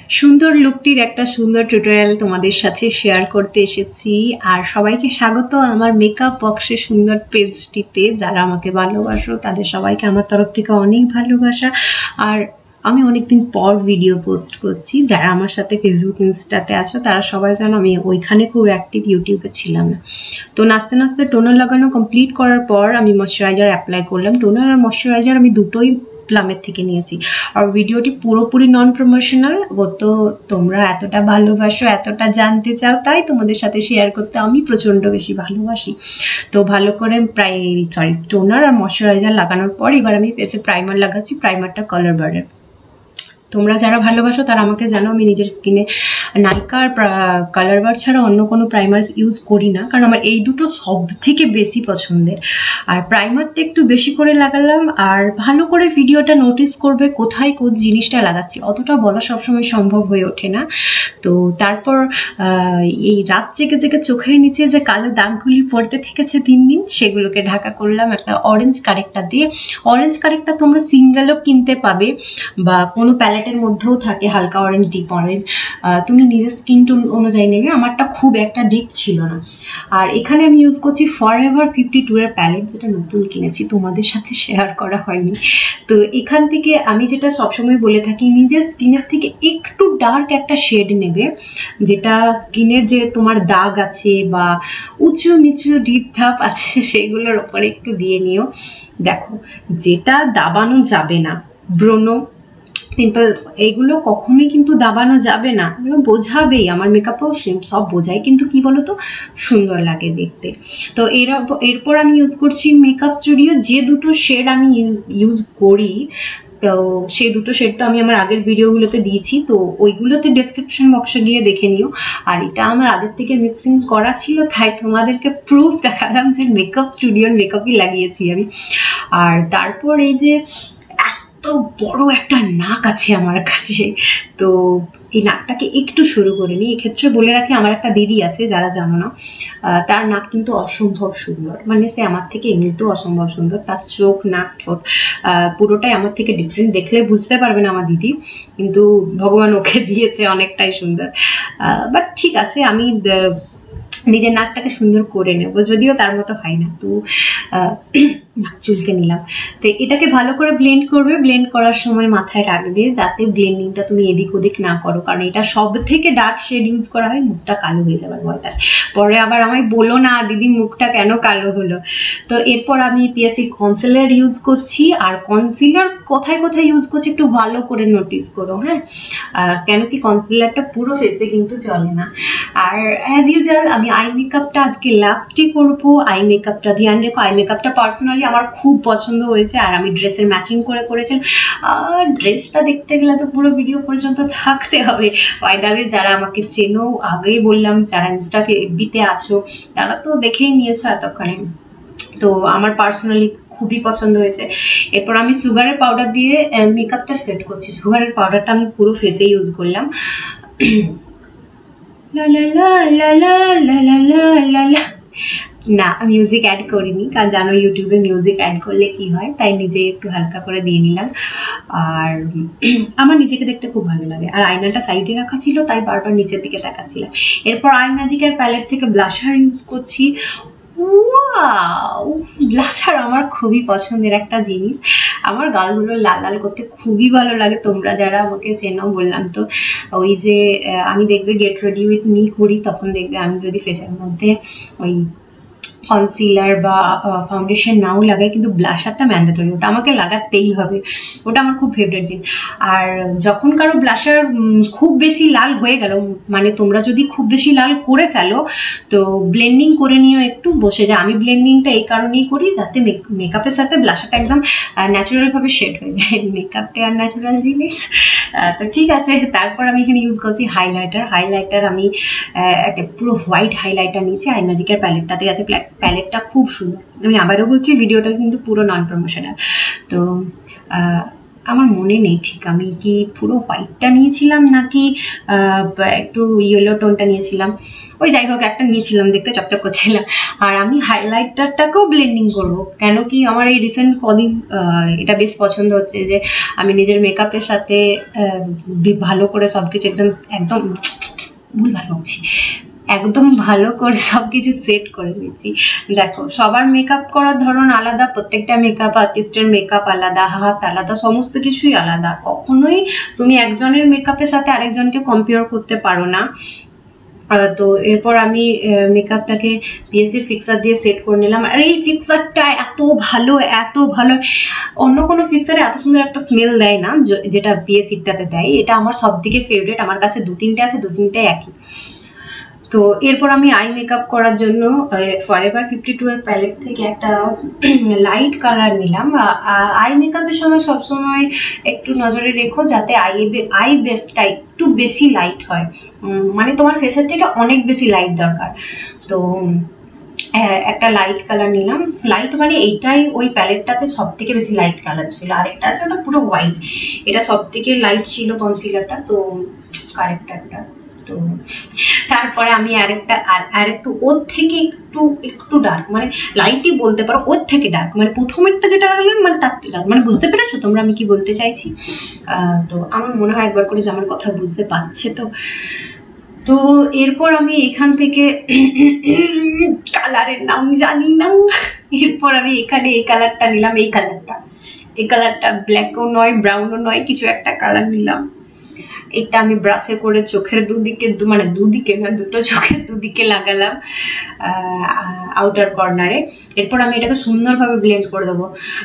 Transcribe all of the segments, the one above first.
সুন্দর লুকটির একটা সুন্দর টিউটোরিয়াল তোমাদের সাথে শেয়ার করতে এসেছি। আর সবাইকে স্বাগত আমার মেকআপ বক্সের সুন্দর পেজটিতে। যারা আমাকে ভালোবাসো তাদের সবাইকে আমার তরফ থেকে অনেক ভালোবাসা। আর আমি অনেকদিন পর ভিডিও পোস্ট করছি। যারা আমার সাথে ফেসবুক ইনস্টাতে আছো তারা সবাই জানো আমি ওইখানে খুব অ্যাক্টিভ, ইউটিউবে ছিলাম না। তো নাচতে নাচতে টোনার লাগানো কমপ্লিট করার পর আমি ময়শ্চারাইজার অ্যাপ্লাই করলাম। টোনার আর ময়শ্চারাইজার আমি দুটোই প্লামের থেকে নিয়েছি। আর ভিডিওটি পুরোপুরি নন প্রমোশনাল। ও তো তোমরা এতটা ভালোবাসো, এতটা জানতে চাও, তাই তোমাদের সাথে শেয়ার করতে আমি প্রচণ্ড বেশি ভালোবাসি। তো ভালো করে টোনার আর ময়শ্চারাইজার লাগানোর পর এবার আমি ফেসে প্রাইমার লাগাচ্ছি। প্রাইমারটা কালার বারের। তোমরা যারা ভালোবাসো তারা আমাকে জানো আমি নিজের স্কিনে নাইকা আর কালার বার ছাড়া অন্য কোনো প্রাইমার ইউজ করি না, কারণ আমার এই দুটো সব থেকে বেশি পছন্দের। আর প্রাইমারটা একটু বেশি করে লাগালাম। আর ভালো করে ভিডিওটা নোটিস করবে কোথায় কোন জিনিসটা লাগাচ্ছি, অতটা বলা সবসময় সম্ভব হয়ে ওঠে না। তো তারপর এই রাত জেগে জেগে চোখের নিচে যে কালো দাগগুলি পড়তে থেকেছে দিন দিন, সেগুলোকে ঢাকা করলাম একটা অরেঞ্জ কারেক্টার দিয়ে। অরেঞ্জ কারেক্টার তোমরা সিঙ্গেলও কিনতে পাবে বা কোনো প্যালেটের মধ্যেও থাকে হালকা অরেঞ্জ, ডিপ অরেঞ্জ, তুমি নিজের স্কিন টোন অনুযায়ী নেবে। আমারটা খুব একটা ডিপ ছিল না। আর এখানে আমি ইউজ করছি ফরএভার 52 এর প্যালেট, যেটা নতুন কিনেছি, তোমাদের সাথে শেয়ার করা হয়নি। তো এখান থেকে আমি যেটা সবসময় বলে থাকি, নিজের স্কিনের থেকে একটু ডার্ক একটা শেড নেবে, যেটা স্কিনের যে তোমার দাগ আছে বা উঁচু নিচু ডিপ ধাপ আছে সেগুলোর ওপরে একটু দিয়ে নিও। দেখো, যেটা দাবানো যাবে না, ব্রণ, পিম্পলস, এইগুলো কখনোই কিন্তু দাবানো যাবে না, এগুলো বোঝাবেই। আমার মেকআপও সব বোঝায়, কিন্তু কি বলতো, সুন্দর লাগে দেখতে। তো এরপর আমি ইউজ করছি মেকআপ স্টুডিও। যে দুটো শেড আমি ইউজ করি, তো সেই দুটো শেড তো আমি আমার আগের ভিডিওগুলোতে দিয়েছি, তো ওইগুলোতে ডেসক্রিপশন বক্সে গিয়ে দেখে নিও। আর এটা আমার আগের থেকে মিক্সিং করা ছিল, তাই তোমাদেরকে প্রুফ দেখালাম যে মেকআপ স্টুডিওর মেকআপই লাগিয়েছি আমি। আর তারপর এই যে এত বড় একটা নাক আছে আমার কাছে, তো এই নাকটাকে একটু শুরু করে নিই। এক্ষেত্রে বলে রাখি, আমার একটা দিদি আছে, যারা জানো না, তার নাক কিন্তু অসম্ভব সুন্দর, মানে সে আমার থেকে এমনিতেও অসম্ভব সুন্দর। তার চোখ, নাক, ঠোঁট পুরোটাই আমার থেকে ডিফারেন্ট। দেখলে বুঝতে পারবে না আমার দিদি, কিন্তু ভগবান ওকে দিয়েছে অনেকটাই সুন্দর। বাট ঠিক আছে, আমি নিজের নাকটাকে সুন্দর করে নেব, যদিও তার মতো হয় না। তো নাক চুলকে নিলাম। তো এটাকে ভালো করে ব্লেন্ড করবে। ব্লেন্ড করার সময় মাথায় রাখবে যাতে ব্লেন্ডিংটা তুমি এদিক ওদিক না করো, কারণ এটা সব থেকে ডার্ক শেড ইউজ করা হয়, মুখটা কালো হয়ে যাবার ভয় থাকে। পরে আবার আমায় বলো না দিদি মুখটা কেন কালো হলো। তো এরপর আমি পিএসসি কনসিলার ইউজ করছি। আর কনসিলার কোথায় কোথায় ইউজ করছি একটু ভালো করে নোটিস করো, হ্যাঁ। কেন কি কনসিলারটা পুরো ফেসে কিন্তু চলে না। আর অ্যাজ ইউজুয়াল আমি আই মেকআপটা আজকে লাস্টে করবো। আই মেকআপটা ধ্যান রেখো। আই মেকআপটা পার্সোনালি আমার খুব পছন্দ হয়েছে, আর আমি ড্রেসের ম্যাচিং করে করেছেন। আর ড্রেসটা দেখতে গেলে তো পুরো ভিডিও পর্যন্ত থাকতে হবে। ওয়াইদাবে যারা আমাকে চেনো, আগেই বললাম, যারা ইনস্টা এফবিতে আছো তারা তো দেখেই নিয়েছো এতক্ষণে। তো আমার পার্সোনালি খুবই পছন্দ হয়েছে। এরপর আমি সুগারের পাউডার দিয়ে মেকআপটা সেট করছি। সুগারের পাউডারটা আমি পুরো ফেসে ইউজ করলাম। লা লা লা লা লা লা লা লা লা লা। না, মিউজিক অ্যাড করিনি, কারণ জানো ইউটিউবে মিউজিক অ্যাড করলে কি হয়, তাই নিজে একটু হালকা করে দিয়ে নিলাম। আর আমার নিজেকে দেখতে খুব ভালো লাগে। আর আয়নাটা সাইডে রাখা ছিল, তাই বারবার নিচের দিকে তাকাচ্ছিলাম। এরপর আই ম্যাজিকের প্যালেট থেকে ব্লাশার ইউজ করছি। ওয়াও, ব্লাশার আমার খুবই পছন্দের একটা জিনিস। আমার গালগুলো লাল লাল করতে খুবই ভালো লাগে। তোমরা যারা আমাকে চেনো, বললাম তো, ওই যে আমি দেখবে গেট রেডি উইথ মি করি, তখন দেখবে আমি যদি ফেসের মধ্যে ওই কনসিলার বা ফাউন্ডেশন নাও লাগাই, কিন্তু ব্লাশারটা ম্যান্ডেটরি, ওটা আমাকে লাগাতেই হবে। ওটা আমার খুব ফেভারিট জিনিস। আর যখন কারো ব্লাশার খুব বেশি লাল হয়ে গেল, মানে তোমরা যদি খুব বেশি লাল করে ফেলো, তো ব্লেন্ডিং করে নিও, একটু বসে যায়। আমি ব্লেন্ডিংটা এই কারণেই করি যাতে মেকআপের সাথে ব্লাশারটা একদম ন্যাচারালভাবে শেড হয়ে যায়। মেকআপটা আর ন্যাচারাল জিনিস। তো ঠিক আছে, তারপর আমি এখানে ইউজ করছি হাইলাইটার। হাইলাইটার আমি একটা পুরো হোয়াইট হাইলাইটার নিয়েছি। আই ম্যাজিকের প্যালেটটাতে আছে। প্যালেটটা খুব সুন্দর। আমি আবারও বলছি, ভিডিওটা কিন্তু পুরো নন প্রমোশনাল। তো আমার মনে নেই ঠিক আমি কি পুরো হোয়াইটটা নিয়েছিলাম নাকি একটু ইয়েলো টোনটা নিয়েছিলাম, ওই যাই হোক একটা নিয়েছিলাম, দেখতে চকচক করছিলাম। আর আমি হাইলাইটারটাকেও ব্লেন্ডিং করব, কেন কি আমার এই রিসেন্ট কদিন এটা বেশ পছন্দ হচ্ছে যে আমি নিজের মেকআপের সাথে ভালো করে সব কিছু একদম একদম ভুল ভালো হচ্ছি, একদম ভালো করে সব কিছু সেট করে নিচ্ছি। দেখো সবার মেকআপ করার ধরন আলাদা, প্রত্যেকটা মেকআপ আর্টিস্টের মেকআপ আলাদা, হাত আলাদা, সমস্ত কিছুই আলাদা। কখনোই তুমি একজনের মেকআপের সাথে আরেকজনকে কম্পেয়ার করতে পারো না। তো এরপর আমি মেকআপটাকে পিএসসি ফিক্সার দিয়ে সেট করে নিলাম। আর এই ফিক্সারটা এত ভালো, এত ভালো, অন্য কোনো ফিক্সারে এত সুন্দর একটা স্মেল দেয় না যেটা পিএসসিটাতে দেয়। এটা আমার সব থেকে ফেভারিট, আমার কাছে 2-3টে আছে, 2-3টে একই। তো এরপর আমি আই মেকআপ করার জন্য ফরএভার 52 এর প্যালেট থেকে একটা লাইট কালার নিলাম। আই মেকআপের সময় সবসময় একটু নজরে রেখো যাতে আই বেসটা একটু বেশি লাইট হয়, মানে তোমার ফেসের থেকে অনেক বেশি লাইট দরকার। তো একটা লাইট কালার নিলাম, লাইট মানে এইটাই ওই প্যালেটটাতে সব থেকে বেশি লাইট কালার ছিল। আরেকটা আছে ওটা পুরো হোয়াইট, এটা সব থেকে লাইট ছিল কনসিলারটা, তো কারেক্টারটা। তো তারপরে আমি আরেকটু ওর থেকে একটু ডার্ক, মানে লাইটই বলতে পারো, ওর থেকে ডার্ক, মানে প্রথমেরটা যেটা লাগলাম মানে তার থেকে ডার্ক, মানে বুঝতে পেরেছো তোমরা আমি কি বলতে চাইছি? তো আমার মনে হয় একবার করে যে আমার কথা বুঝতে পারছে। তো এরপর আমি এখান থেকে কালারের নাম জানি না, এরপর আমি এখানে এই কালারটা নিলাম, এই কালারটা ব্ল্যাকও নয় ব্রাউনও নয়, কিছু একটা কালার নিলাম। এটা আমি ব্রাশে করে চোখের দুদিকে, মানে দুদিকে না, দুটো চোখের দুদিকে লাগালাম আউটার কর্নারে। এরপর আমি এটাকে সুন্দরভাবে ব্লেন্ড করে দেবো।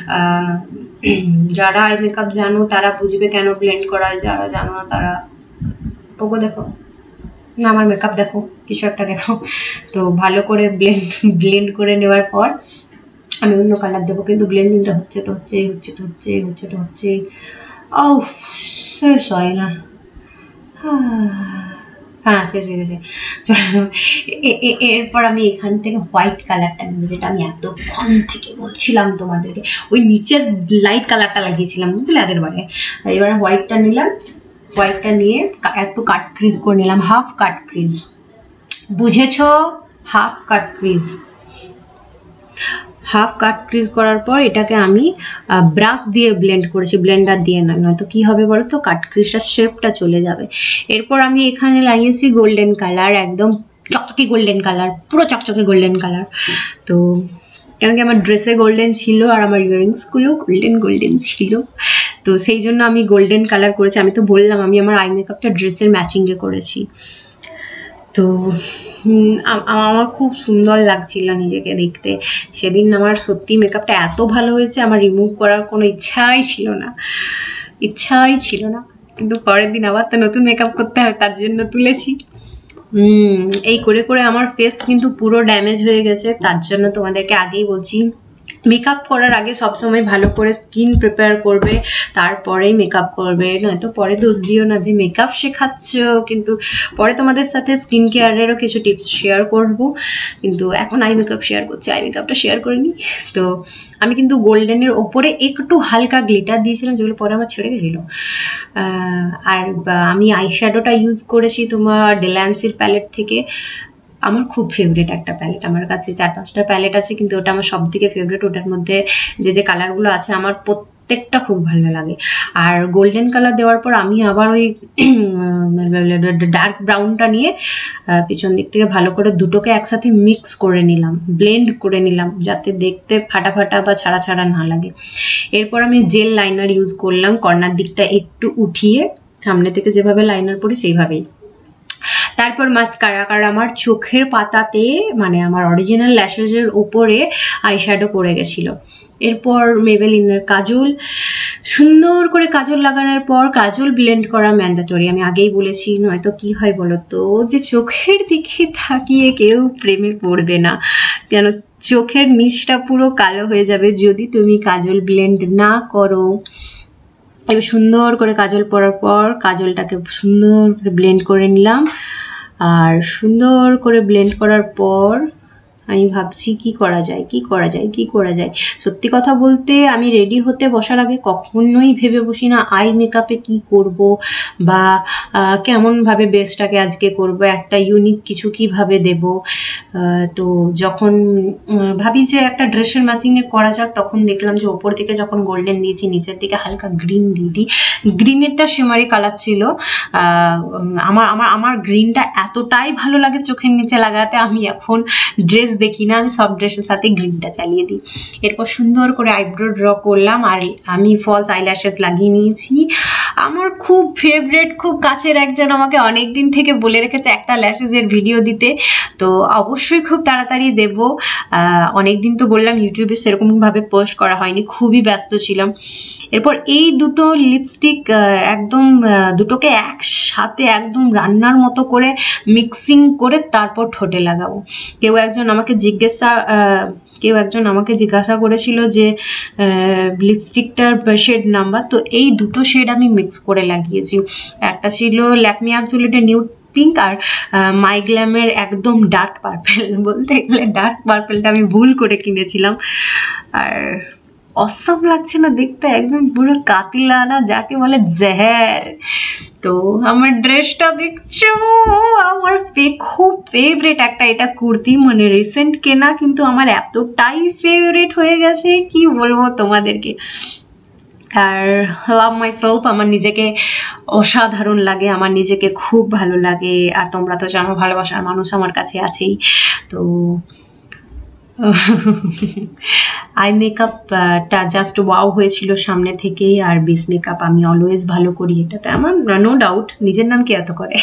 যারা আই মেকআপ জানো তারা বুঝবে কেন ব্লেন্ড করা হয়, যারা জানো না তারা ওগো দেখো না, আমার মেকআপ দেখো, কিছু একটা দেখো। তো ভালো করে ব্লেন্ড করে নেওয়ার পর আমি অন্য কালার দেবো, কিন্তু ব্লেন্ডিংটা হচ্ছে ও শেষ হয় না। হ্যাঁ শেষ হয়ে গেছে। এরপর আমি এখান থেকে হোয়াইট কালারটা নেবো, যেটা আমি এতক্ষণ থেকে বলছিলাম তোমাদেরকে, ওই নিচের লাইট কালারটা লাগিয়েছিলাম বুঝলে আগের বারে। এবারে হোয়াইটটা নিলাম, হোয়াইটটা নিয়ে একটু কাট ক্রিজ করে নিলাম, হাফ কাট ক্রিজ, বুঝেছো? হাফ কাট ক্রিজ করার পর এটাকে আমি ব্রাশ দিয়ে ব্লেন্ড করেছি, ব্লেন্ডার দিয়ে না, নয়তো কি হবে বলো তো, কাট ক্রিজটার শেপটা চলে যাবে। এরপর আমি এখানে লাগিয়েছি গোল্ডেন কালার, একদম চকচকে গোল্ডেন কালার, পুরো চকচকে গোল্ডেন কালার। তো কেন কি আমার ড্রেসে গোল্ডেন ছিল আর আমার ইয়াররিংসগুলো গোল্ডেন ছিল, তো সেই জন্য আমি গোল্ডেন কালার করেছি। আমি তো বললাম আমি আমার আই মেকআপটা ড্রেসের ম্যাচিংয়ে করেছি। তো আমার খুব সুন্দর লাগছিল নিজেকে দেখতে সেদিন। আমার সত্যি মেকআপটা এত ভালো হয়েছে, আমার রিমুভ করার কোনো ইচ্ছাই ছিল না, কিন্তু পরের দিন আবার তো নতুন মেকআপ করতে হয়, তার জন্য তুলেছি। এই করে আমার ফেস কিন্তু পুরো ড্যামেজ হয়ে গেছে। তার জন্য তোমাদেরকে আগেই বলছি, মেকআপ করার আগে সবসময় ভালো করে স্কিন প্রিপেয়ার করবে, তারপরেই মেকআপ করবে, নয়তো পরে দোষ দিও না যে মেকআপ শেখাচ্ছ। কিন্তু পরে তোমাদের সাথে স্কিন কেয়ারেরও কিছু টিপস শেয়ার করব, কিন্তু এখন আই মেকআপ শেয়ার করছি, আই মেকআপটা শেয়ার করিনি। তো আমি কিন্তু গোল্ডেনের ওপরে একটু হালকা গ্লিটার দিয়েছিলাম, যেগুলো পরে আমার ছেড়ে গেছিলো। আর আমি আইশ্যাডোটা ইউজ করেছি তোমার ডেলান্সির প্যালেট থেকে। আমার খুব ফেভারিট একটা প্যালেট, আমার কাছে 4-5টা প্যালেট আছে, কিন্তু ওটা আমার সব থেকে ফেভারিট। ওটার মধ্যে যে কালারগুলো আছে আমার প্রত্যেকটা খুব ভালো লাগে। আর গোল্ডেন কালার দেওয়ার পর আমি আবার ওই ডার্ক ব্রাউনটা নিয়ে পিছন দিক থেকে ভালো করে দুটোকে একসাথে মিক্স করে নিলাম, ব্লেন্ড করে নিলাম, যাতে দেখতে ফাটা বা ছাড়া না লাগে। এরপর আমি জেল লাইনার ইউজ করলাম, কর্নার দিকটা একটু উঠিয়ে, সামনে থেকে যেভাবে লাইনার পরি সেইভাবেই। তারপর মাস্কারা, কারণ আমার চোখের পাতাতে, মানে আমার অরিজিনাল ল্যাশেসের ওপরে আইশ্যাডো পড়ে গেছিল। এরপর মেবেলিনের কাজল, সুন্দর করে কাজল লাগানোর পর কাজল ব্লেন্ড করা ম্যান্ডেটরি, আমি আগেই বলেছি, নয়তো কি হয় বলো তো, যে চোখের দিকে তাকিয়ে কেউ প্রেমে পড়বে না, কেন চোখের নিচটা পুরো কালো হয়ে যাবে যদি তুমি কাজল ব্লেন্ড না করো। এবার সুন্দর করে কাজল পরার পর কাজলটাকে সুন্দর করে ব্লেন্ড করে নিলাম। আর সুন্দর করে ব্লেন্ড করার পর আমি ভাবছি কি করা যায়, কি করা যায়, কি করা যায়। সত্যি কথা বলতে আমি রেডি হতে বসার আগে কখনোই ভেবে বসি না আই মেকআপে কি করব বা কেমনভাবে বেসটাকে আজকে করব, একটা ইউনিক কিছু কিভাবে দেব। তো যখন ভাবি যে একটা ড্রেসের ম্যাচিংয়ে করা যাক, তখন দেখলাম যে ওপর দিকে যখন গোল্ডেন দিয়েছি, নিচের দিকে হালকা গ্রিন দিয়ে দিই। গ্রিনেরটা শিমারি কালার ছিল। আমার আমার আমার গ্রিনটা এতটাই ভালো লাগে চোখের নিচে লাগাতে, আমি এখন ড্রেস দেখি না, আমি সব ড্রেসের সাথে গ্রিনটা চালিয়ে দিই। এরপর সুন্দর করে আইব্রো ড্র করলাম আর আমি ফলস আইল্যাশেস লাগিয়ে নিয়েছি। আমার খুব ফেভারিট, খুব কাছের একজন আমাকে অনেক দিন থেকে বলে রেখেছে একটা ল্যাশেসের ভিডিও দিতে, তো অবশ্যই খুব তাড়াতাড়ি দেব। অনেক দিন তো বললাম ইউটিউবে সেরকমভাবে পোস্ট করা হয়নি, খুবই ব্যস্ত ছিলাম। এরপর এই দুটো লিপস্টিক একদম দুটোকে একসাথে একদম রান্নার মতো করে মিক্সিং করে তারপর ঠোঁটে লাগাবো। কেউ একজন আমাকে জিজ্ঞাসা করেছিল যে লিপস্টিকটার শেড নাম্বার, তো এই দুটো শেড আমি মিক্স করে লাগিয়েছি। একটা ছিল ল্যাকমি অ্যাবসোলিউটের নিউড পিঙ্ক আর মাই গ্ল্যামের একদম ডার্ক পার্পেল। বলতে গেলে ডার্ক পার্পেলটা আমি ভুল করে কিনেছিলাম। আর অসম লাগছে না দেখতে, একদম পুরো কাতিলানা, যাকে বলে জেহের। তো আমার ড্রেসটা দেখছো, আমার খুব ফেভারিট একটা এটা কুর্তি, মানে রিসেন্ট কেনা, কিন্তু আমার এতটাই ফেভারিট হয়ে গেছে কি বলবো তোমাদেরকে। আর লাভ মাই সেলফ, আমার নিজেকে অসাধারণ লাগে, আমার নিজেকে খুব ভালো লাগে। আর তোমরা তো জানো ভালোবাসার মানুষ আমার কাছে আছেই। তো আই মেকআপটা জাস্ট ওয়াও হয়েছিল সামনে থেকেই। আর বেস মেকআপ আমি অলওয়েজ ভালো করি, এটাতে আমার নো ডাউট। নিজের নাম কি এত করে।